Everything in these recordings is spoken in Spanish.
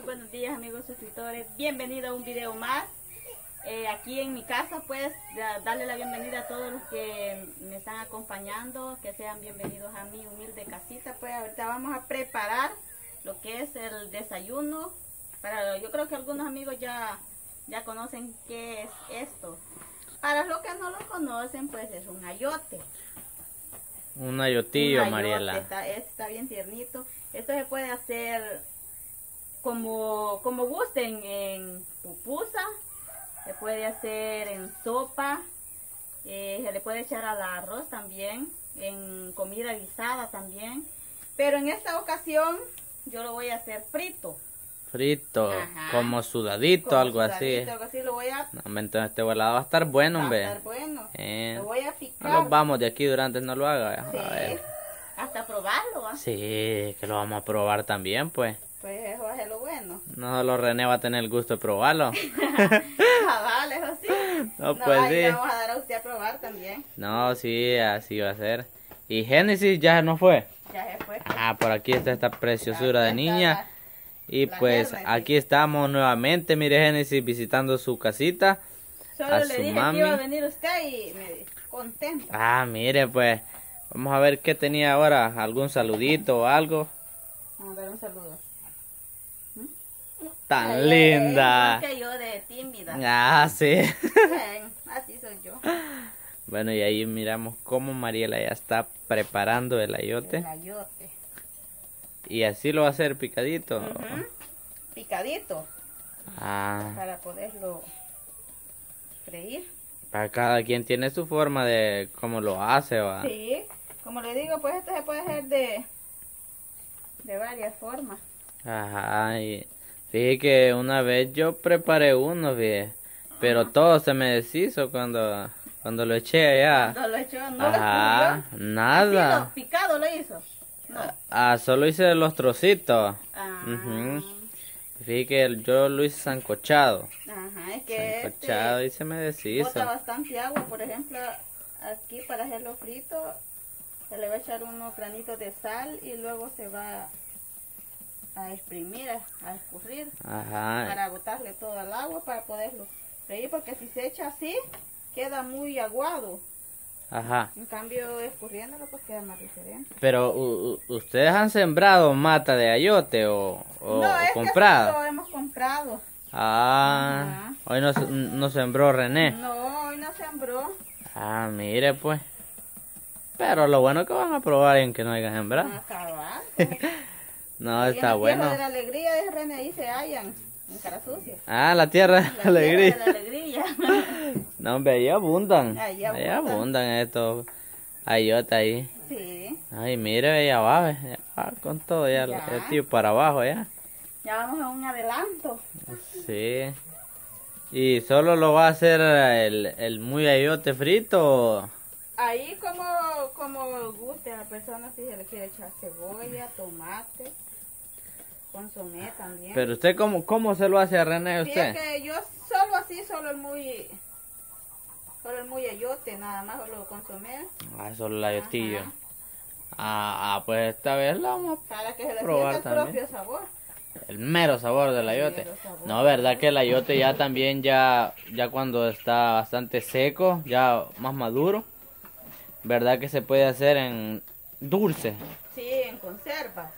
buenos días amigos suscriptores, bienvenido a un video más. Aquí en mi casa, pues darle la bienvenida a todos los que me están acompañando, que sean bienvenidos a mi humilde casita. Pues ahorita vamos a preparar lo que es el desayuno. Yo creo que algunos amigos ya conocen qué es esto. Para los que no lo conocen, pues es un ayote. Un ayotillo, Un ayote, Mariela. está bien tiernito. Esto se puede hacer como gusten, en pupusa, se puede hacer en sopa, se le puede echar al arroz también, en comida guisada también. Pero en esta ocasión yo lo voy a hacer frito. Frito, Ajá. como sudadito, Como algo así. sudadito, algo así lo voy a... No, entonces este volado va a estar bueno, hombre. Va a estar bueno. Lo voy a picar. No nos vamos de aquí durante, no lo haga. Sí, A ver. hasta probarlo, ¿va? Sí, que lo vamos a probar también, pues. Pues eso va a ser lo bueno. No solo René va a tener el gusto de probarlo. Vale, eso sí. No, pues ahí sí. le vamos a dar a usted a probar también. No, sí, así va a ser. ¿Y Génesis ya no fue? Ya se fue. Ah, por aquí está esta preciosura de Aquí niña. está Y la pues Génesis. aquí estamos nuevamente, mire Génesis, visitando su casita. Solo A le su dije mami. que iba a venir usted y me contenta. Ah, mire pues, vamos a ver qué tenía ahora, algún saludito o algo. Vamos a dar un saludo. Tan Ay, linda. igual que yo de tímida. Ah, sí. Bien, así soy yo. Bueno, y ahí miramos cómo Mariela ya está preparando el ayote. El ayote. Y así lo va a hacer picadito. Ujú. Picadito. Ah, Para poderlo freír. para cada quien tiene su forma de cómo lo hace, va. Sí. Como le digo, pues esto se puede hacer de varias formas. Ajá, y fíjate que una vez yo preparé uno, fíjate, pero todo se me deshizo cuando lo eché allá. Cuando lo echó, no Ajá, lo escurrió. nada. Así picado lo hizo. No. Ah, solo hice los trocitos. Ah. Ujú. Fíjate que yo lo hice sancochado. Ajá, es que Sancochado y se me deshizo. bota bastante agua. Por ejemplo, aquí para hacerlo frito se le va a echar unos granitos de sal y luego se va a exprimir, a escurrir Ajá. para botarle todo el agua para poderlo freír, porque si se echa así queda muy aguado. Ajá. En cambio, escurriéndolo pues queda más diferente. Pero ustedes han sembrado mata de ayote o No, es comprada. que lo hemos comprado. Ah, Ajá. hoy no sembró René. No, hoy no sembró. Ah, mire pues. Pero lo bueno es que van a probar en que no haya sembrado. Acabar. No, Ahí en está la bueno. tierra de la alegría de René, ahí se hallan, en cara sucia. Ah, la tierra de La la tierra alegría. de la alegría. No, hombre, ahí abundan. Ahí Ahí abundan. abundan estos ayotes ahí. Sí, Ay, mire, ya va, ya va con todo, ya, Ya. el tío para abajo, ya. ya vamos a un adelanto. Sí. ¿Y solo lo va a hacer el muy ayote frito? O- Ahí como guste a la persona, si se le quiere echar cebolla, tomate, consomé también. Pero usted, ¿cómo se lo hace a René Sí, usted? es que yo solo así, solo el muy ayote, nada más lo consomé. Ah, solo el ayotillo. Ajá. Ah, pues esta vez lo vamos Para que se le Probar sienta el también. propio sabor. a... El mero sabor del ayote. mero sabor. No, verdad que el ayote ya también, ya cuando está bastante seco, ya más maduro. Verdad que se puede hacer en dulce. Sí, en conserva.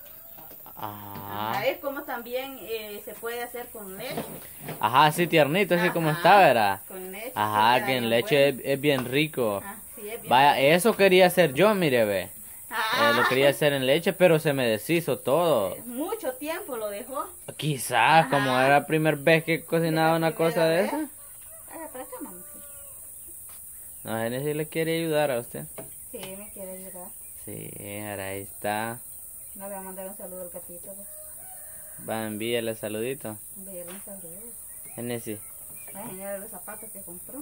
Ah. Es como también se puede hacer con leche. Ajá, así tiernito, así como Ajá, está, ¿verdad? Con leche. Ajá, queda que en bien leche bueno. es bien rico. Ah, sí, es bien Vaya, rico. eso quería hacer yo, mire, ve. Ah, Lo quería hacer en leche, pero se me deshizo todo. mucho tiempo lo dejó. Quizás, Ajá. como era la primera vez que cocinaba una cosa de primera esa. Para acá, mami. No, Genesis le quiere ayudar a usted. Sí, me quiere ayudar. Sí, ahora ahí está. Le voy a mandar un saludo al gatito. Pues. Va, envíale saludito. Envíale un saludo. Genesis. Va a enseñarle los zapatos que compró.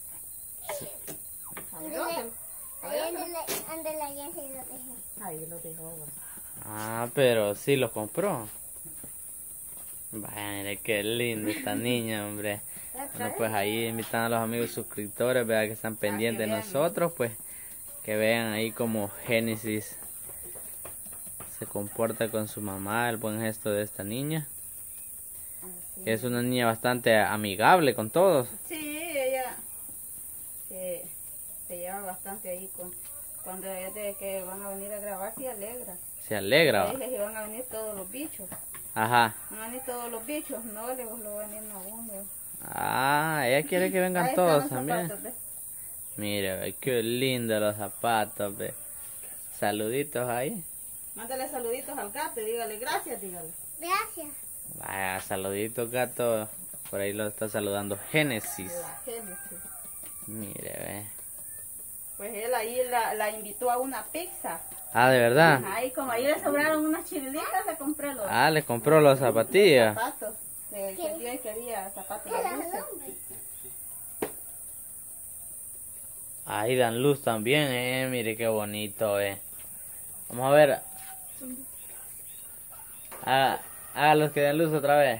A ver, ¿dónde? A ver, ¿dónde? Ahí lo dejó. Pues. Ah, pero sí lo compró. Vaya, mire qué linda esta niña, hombre. Bueno, pues ahí invitan a los amigos suscriptores, vea que están pendientes de vean. nosotros, pues que vean ahí como Génesis se comporta con su mamá, el buen gesto de esta niña. que es una niña bastante amigable con todos. Sí, ella se lleva bastante ahí cuando es de que van a venir a grabar, se alegra. Se alegra. Le dije que van a venir todos los bichos. Ajá. Van a venir todos los bichos, no, le lo van a venir a uno. Ah, ella quiere que vengan Ahí todos están los también. zapatos, ¿ves? Mire, ve, qué lindo los zapatos, ve. Saluditos ahí. Mándale saluditos al gato y dígale gracias, dígale. Gracias. Vaya, saluditos, gato. Por ahí lo está saludando Génesis. La Génesis. Mire, ve. Pues él ahí la invitó a una pizza. Ah, ¿de verdad? Ahí como ahí le sobraron unas chilitas, le compré los Ah, le compró los zapatillas. zapatos. Que yo quería zapatos de luces. Ahí dan luz también, mire qué bonito, Vamos a ver. Hágalos que den luz otra vez.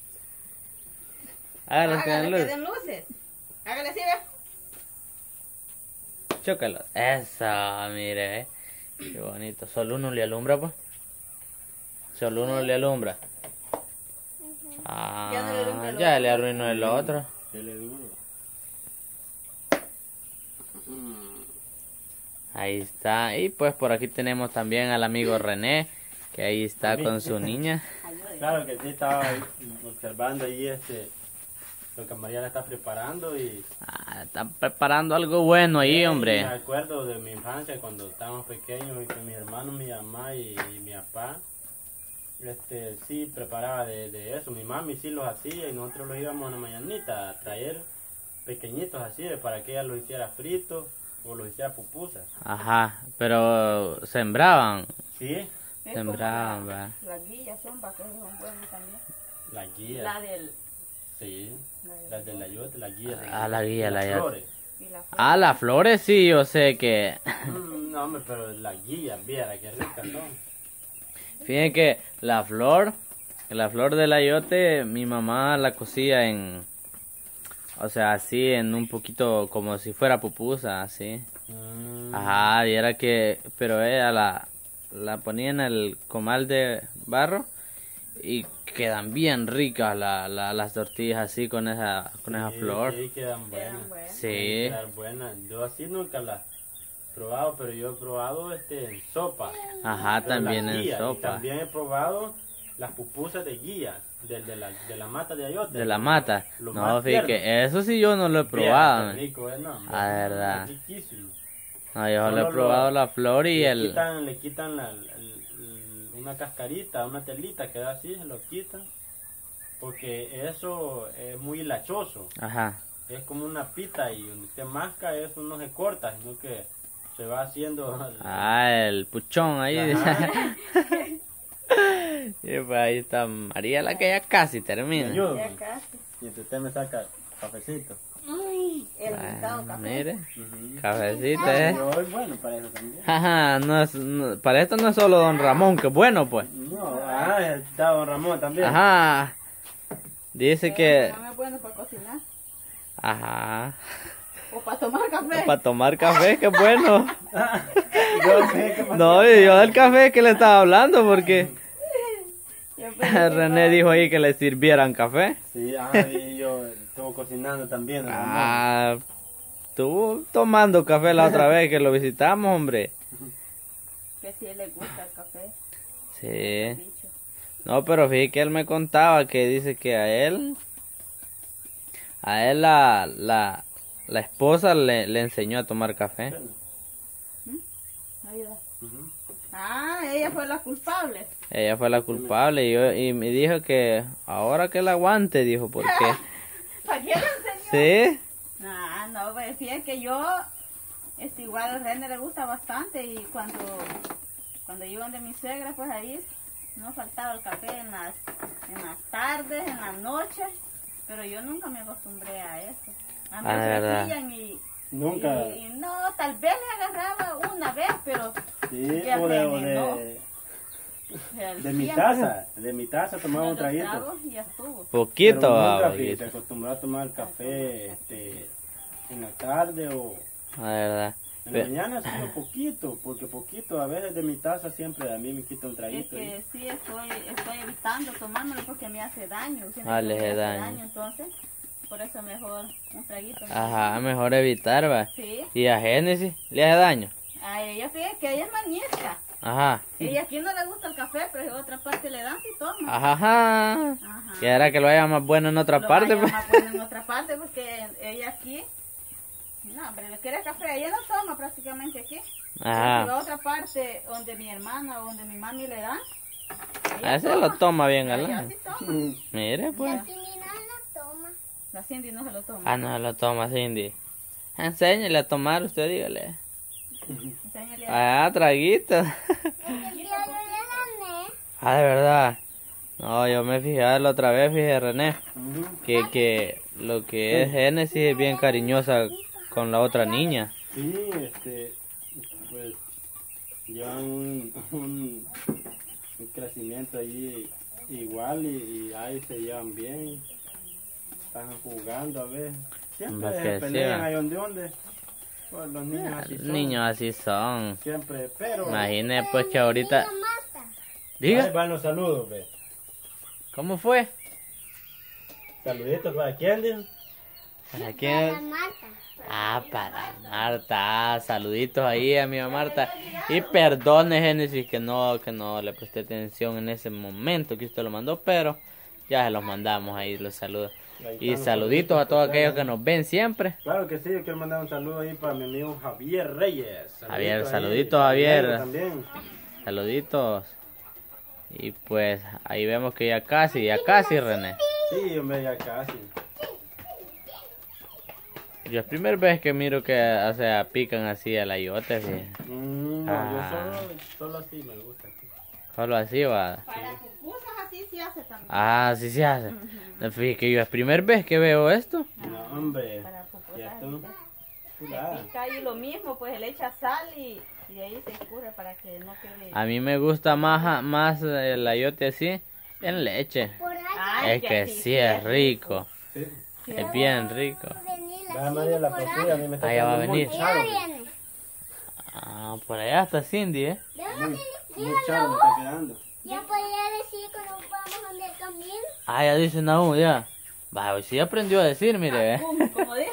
Hágalos que den Hágale que luz. den luces. Hágale así, ve. Chócalos. Eso, mire, qué bonito. Solo uno le alumbra, pues. Solo uno le alumbra. Ah, Ya no le alumbra el ya otro. le arruinó el otro. Ahí está. Y pues por aquí tenemos también al amigo René, que ahí está con su niña. Claro que sí, estaba ahí observando ahí lo que María le está preparando y Ah, están preparando algo bueno ahí, me hombre. acuerdo de mi infancia cuando estábamos pequeños y con mis hermanos, mi mamá y mi papá. Sí preparaba de eso, mi mami sí los hacía y nosotros los íbamos a la mañanita a traer pequeñitos así para que ella los hiciera fritos o los hiciera pupusas. Ajá, pero sembraban. Sí, Es como Sembraban, va. las guillas son que son buenas también. la guía, La del sí, las de la yote, la guía. Ah, la guía, la las yote. flores. y la Ah, las flores sí, yo sé que... No, hombre, pero la guía, viera qué ricas son. Fíjense que la flor del ayote, mi mamá la cocía o sea, así en un poquito como si fuera pupusa, así. Ajá, y era pero ella la ponía en el comal de barro y quedan bien ricas las tortillas así con esa flor. Sí, quedan buenas. eran buenas. Sí, Quedan buenas. Yo así nunca las he probado, pero yo he probado en sopa. ajá, Pero también las en guías, y sopa. también he probado las pupusas de guía, de la mata de ayote. De la mata. Lo No, más fíjate tierno. que eso sí yo no lo he Viera probado. qué rico, no, hombre, Ah, verdad. es riquísimo. No, yo solo he Solo probado la flor y Le quitan una cascarita, una telita que da así, se lo quitan. Porque eso es muy lachoso. Ajá. Es como una pita y donde se masca eso no se corta, sino que se va haciendo. Ah, el puchón ahí. Ajá. Y pues ahí está María, la que ya casi Me termina. ayuda. Ya casi. Y entonces usted me saca cafecito. El pintado Ah, café. mire, Ujú. cafecito, Yo es bueno para eso también. Ajá, para esto no es solo don Ramón, que bueno pues. No, está don Ramón también. Ajá. Dice que... No es bueno para cocinar. Ajá. O para tomar café. Para tomar café, qué bueno. Yo sé que No, y yo del café que le estaba hablando porque Yo pensé que René no. dijo ahí que le sirvieran café. Sí, y yo estuve cocinando también. don Ramón. Ah, estuvo tomando café la otra vez que lo visitamos, hombre. Que sí le gusta el café. Sí. Bicho. No, pero fíjate que él me contaba que dice que a él la esposa le enseñó a tomar café. Ayuda. Ujú. Ah, ella fue la culpable. Ella fue la culpable y me dijo que ahora que la aguante, dijo, ¿por qué? ¿Para qué le enseñó? Sí. Ah, no, pues fíjate que yo, igual a René le gusta bastante y cuando iban de mi suegra, pues ahí no faltaba el café en las tardes, en las noches, pero yo nunca me acostumbré a eso. A mí Ah, me de verdad. ofrecían y Nunca. y no, tal vez le agarraba una vez, pero Sí, ya o René, no. de mi taza. De mi taza tomaba un traguito. tragos y ya estuvo. Poquito, Pero ah, nunca poquito. se acostumbró a tomar café en la tarde o La verdad. En la mañana sí poquito, porque poquito, a veces de mi taza siempre a mí me quita un Es traguito. que sí estoy evitando tomármelo porque me hace daño. Siento Ah, que le me hace hace daño. Entonces, por eso mejor un traguito. ¿No? Ajá, mejor evitar, va. Sí. ¿Y a Génesis le hace daño? A ella fíjate que ella es maniesca. Ajá. Ella aquí no le gusta el café, pero en otra parte le dan y toma. Ajá. Ajá. ¿Y era que lo haya más bueno en otra Lo parte? vaya Pues? más bueno en otra parte porque ella aquí, no, hombre, le quiere café, ella no toma prácticamente aquí. Pero Ajá. en otra parte donde mi hermana o donde mi mami le dan, A ese lo toma bien, ella galán. sí toma. Mire, pues. La Cindy no se lo toma. Ah, no lo toma, Cindy. Enséñale a tomar, usted dígale. Enséñale a... Ah, traguito. Ah, de verdad. No, yo me fijé la otra vez, fíjate, René, que lo que es Génesis es bien cariñosa con la otra niña. Sí, pues llevan un crecimiento allí igual y ahí se llevan bien, están jugando a ver, siempre Va que se pelean sí, ahí donde, pues los niños así Los son, niños así son. siempre, pero Imagine pues que ahorita... ahí Diga, van los saludos, ve. ¿cómo fue? Saluditos para quién, dijo. ¿Para quién? Ah, para Marta. Ah, saluditos ahí a mi mamá Marta. Y perdone, Génesis, que no le presté atención en ese momento que usted lo mandó, pero ya se los mandamos ahí, los saludos. Ahí Y están los saluditos a todos saluditos, aquellos que nos ven siempre. Claro que sí, yo quiero mandar un saludo ahí para mi amigo Javier Reyes. Javier, ahí, saluditos, Javier. También. Saluditos. Y pues ahí vemos que ya casi, René. Sí, hombre, ya casi. Yo es la primera vez que miro que, o sea, pican así al ayote, sí. No, Ah. yo solo así me gusta. Solo así va. Para pupusas así se hace también. Ah, sí se hace. Fíjate que yo es la primera vez que veo esto. No, hombre. Para pupusas Ya así tú. se Chulada. pica y lo mismo, pues le echa sal y de ahí se escurre para que no quede... A mí me gusta más el ayote así en leche. Ay, Es que sí es rico. Sí. Es bien rico. Va María la cocina, a mí me está Allá va a quedando muy venir. charo. Ah, por allá está Cindy, ¿eh? Muy charo me está quedando. Ya podía decir que nos vamos a andar camino. Ah, ya dicen aún, ya. Va, hoy sí aprendió a decir, mire, ¿eh? Como dije,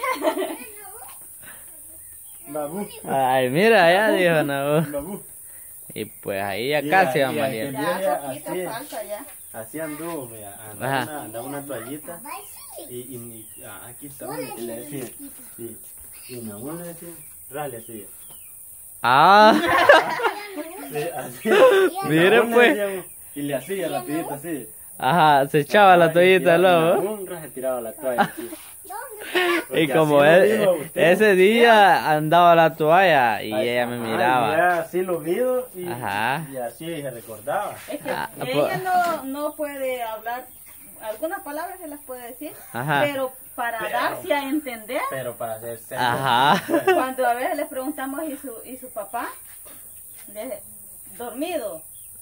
Babú, Ay, mira, ya dijo Naú. babú. Y pues ahí ya Y casi a- va y a- María. ya poquito así. falta ya. Así anduvo, mira, Ajá. andaba una toallita aquí está, y le decía, y mi abuelo le decía, rale así. Ah, Sí, así. mire Mi abuelo le pues. decía, y le hacía rapidito así. Ajá, se echaba la toallita al lobo. Un se tiraba la toalla. Así. Y Porque como así lo él, dijo usted. ese día andaba la toalla y Ay, ella me ajá, miraba. y ya así lo vio y, Ajá. y así se recordaba. Es que Ah, ella no puede hablar, algunas palabras se las puede decir, Ajá. pero para darse a entender, Pero para hacer sexo. Ajá. cuando a veces le preguntamos y su papá, dormido,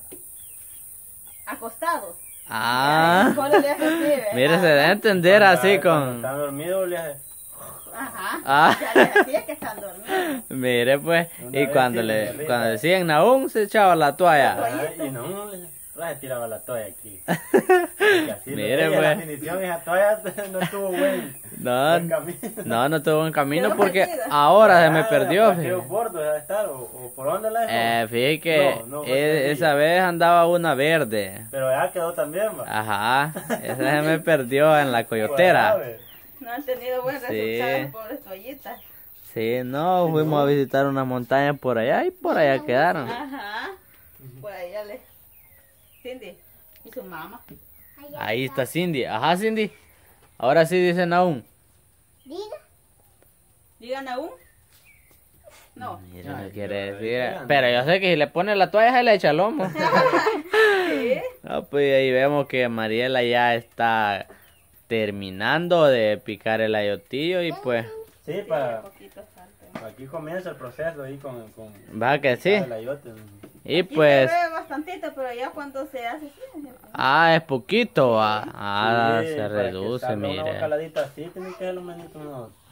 acostado, Ah. solo le hace así, ¿verdad? Mire, se da a entender así Cuando con... está dormido le hace. Ajá, Ah. ya le decía que están dormidos. Mire pues, Una y vez cuando sí, le me cuando risa. decían Naum se echaba la toalla. Ajá, y no se tiraba la toalla aquí. Porque así Mire, la pues. definición esa toalla no estuvo buen No, camino. no tuvo buen camino Quedó porque perdida. ahora se me Ah, perdió. ¿para qué Fíjate. bordo debe estar? ¿O por dónde la dejó? Fíjate que No, fue perdida. esa vez andaba una verde. Pero ya quedó también, va. Ajá, esa se me perdió en la coyotera. Suave. No han tenido buen Sí. resultado, pobres toallitas. Sí, no, fuimos a visitar unas montañas por allá y por allá quedaron. Ajá, pues ahí ya le... Cindy, y su mamá. Ahí está Cindy. Ajá, Cindy. Ahora sí dicen aún. Diga. ¿Digan aún? No. Mira, no Ay, quiere qué decir. barbaridad. Pero yo sé que si le pone la toalla se le echa el lomo. Sí. No, pues ahí vemos que Mariela ya está terminando de picar el ayotillo y pues Sí, para Poquito falta. aquí comienza el proceso ahí con va que sí. el ayote. Y Aquí pues se ve bastantito, pero ya cuando se hace así, es poquito, va. Sí, Se para que reduce, salga Una mire. bocaladita así, tiene que ser lo menos unos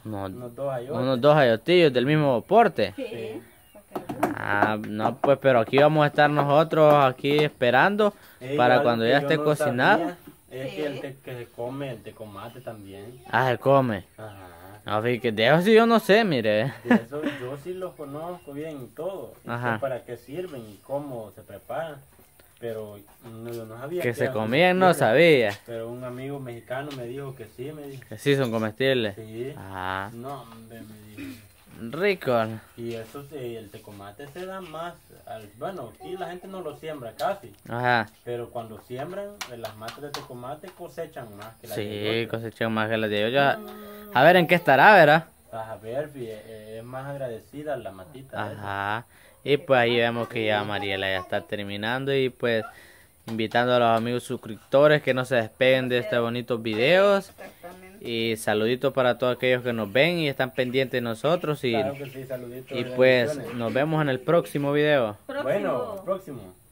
Unos dos ayotes. Unos 2 ayotillos del mismo porte. Sí. Ah, no, pues, pero aquí vamos a estar nosotros aquí esperando para algo cuando que ya yo esté no cocinado. sabía Es Sí. que el que se come el tecomate también. Ah, se come. Ajá. No, fíjate, de eso sí yo no sé, mire. De eso yo sí los conozco bien todo. Y Ajá. sé para qué sirven y cómo se preparan. Pero yo no sabía Que se eran comían no comestibles. sabía. Pero un amigo mexicano me dijo que sí, me dijo. Que sí son comestibles. Sí. Ah, No, hombre, me dijo. rico. Y eso sí, el tecomate se da más. Bueno, aquí la gente no lo siembra casi. Ajá. Pero cuando siembran, las matas de tecomate cosechan más que las de Sí, eyote. cosechan más que las de ellos. A ver en qué estará, ¿verdad? Vas a ver, es más agradecida la matita. esa. Ajá. Y pues ahí vemos que ya Mariela ya está terminando y pues invitando a los amigos suscriptores que no se despeguen de estos bonitos videos. Exactamente. Y saluditos para todos aquellos que nos ven y están pendientes de nosotros. Claro que sí, saluditos. Y pues bendiciones. nos vemos en el próximo video. Bueno, próximo.